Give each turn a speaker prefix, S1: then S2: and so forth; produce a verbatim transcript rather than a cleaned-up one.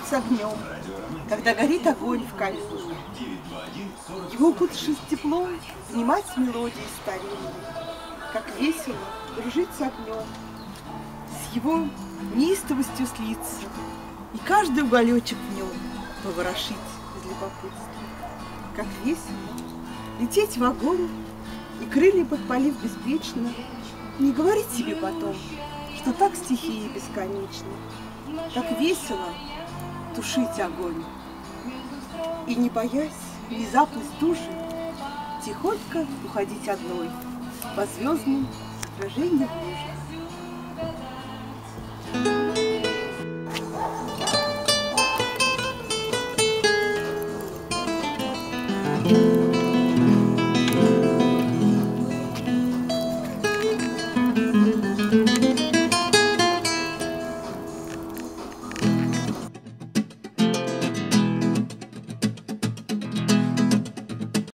S1: с огнем, когда горит огонь в камине. Его укутавшись теплом, внимать мелодии старинной, как весело дружить с огнем, с его неистовостью слиться, и каждый уголечек в нем поворошить из любопытства. Как весело лететь в огонь и крылья подпалив беспечно, не говорить себе потом, что так стихии бесконечны. Так весело тушить огонь и, не боясь внезапной стужи, тихонько уходить одной по звездным отражениям лужи.